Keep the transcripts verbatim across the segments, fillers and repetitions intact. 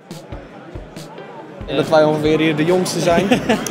En dat wij ongeveer hier de jongste zijn.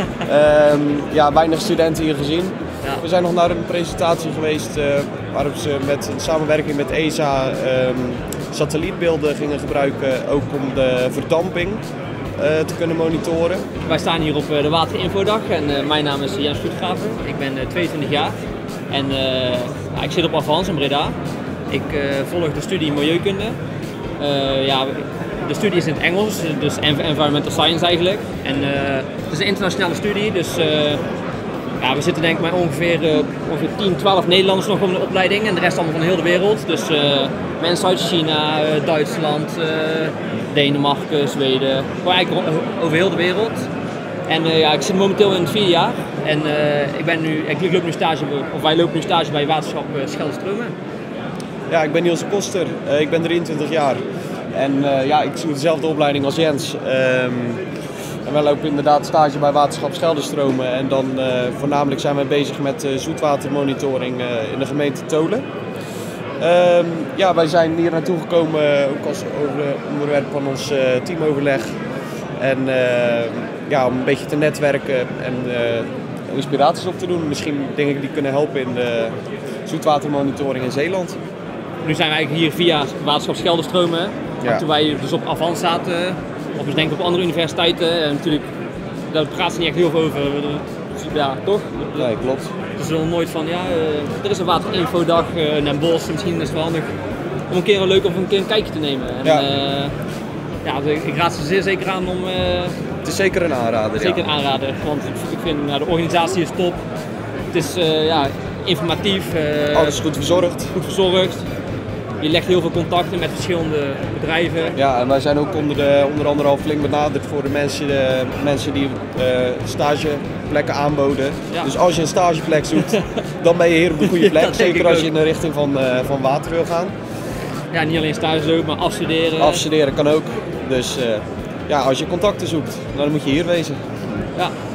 um, ja, weinig studenten hier gezien. Ja. We zijn nog naar een presentatie geweest uh, waarop ze met een samenwerking met E S A um, satellietbeelden gingen gebruiken, ook om de verdamping uh, te kunnen monitoren. Wij staan hier op de Waterinfodag en uh, mijn naam is Jens Voetgraven. Ik ben uh, tweeëntwintig jaar en uh, ja, ik zit op Avans in Breda. Ik uh, volg de studie Milieukunde. Uh, ja, de studie is in het Engels, dus Environmental Science eigenlijk. En uh, het is een internationale studie, dus uh, ja, we zitten denk ik met ongeveer, uh, ongeveer tien, twaalf Nederlanders nog op de opleiding en de rest allemaal van heel de wereld. Dus uh, mensen uit China, uh, Duitsland, uh, Denemarken, Zweden, gewoon eigenlijk over heel de wereld. En uh, ja, ik zit momenteel in het vierde jaar en uh, ik, ben nu, ik loop nu stage, of wij lopen nu stage bij waterschap uh, Scheldestreumen. Ja, ik ben Niels Koster, uh, ik ben drieëntwintig jaar en uh, ja, ik doe dezelfde opleiding als Jens. Um, en wij lopen inderdaad stage bij waterschap Scheldestreumen en dan uh, voornamelijk zijn wij bezig met uh, zoetwatermonitoring uh, in de gemeente Tholen. Um, ja, wij zijn hier naartoe gekomen uh, ook als over, onderwerp van ons uh, teamoverleg en uh, ja, om een beetje te netwerken en uh, inspiraties op te doen. Misschien dingen die kunnen helpen in de zoetwatermonitoring in Zeeland. Nu zijn we eigenlijk hier via waterschap Scheldestreumen. Ja. Toen wij dus op Avans zaten, of dus denk ik op andere universiteiten, en natuurlijk, daar praten ze niet echt heel veel over. Ja, toch? Nee, klopt. Het is wel nooit van, ja, uh, er is een waterinfodag uh, in Den Bosch, misschien is het wel handig om een keer een leuk of een keer een kijkje te nemen. En, ja. Uh, ja, ik raad ze zeer zeker aan om... Uh, het is zeker een aanrader. Zeker ja. een aanrader, want ik vind nou, de organisatie is top. Het is uh, ja, informatief. Uh, Alles goed verzorgd. Goed verzorgd. Je legt heel veel contacten met verschillende bedrijven. Ja, en wij zijn ook onder, de, onder andere al flink benaderd voor de mensen, de mensen die uh, stageplekken aanboden. Ja. Dus als je een stageplek zoekt, dan ben je hier op de goede plek. Zeker als je in de richting van, uh, van water wil gaan. Ja, niet alleen stage lopen, maar afstuderen. Afstuderen kan ook. Dus uh, ja, als je contacten zoekt, dan moet je hier wezen. Ja.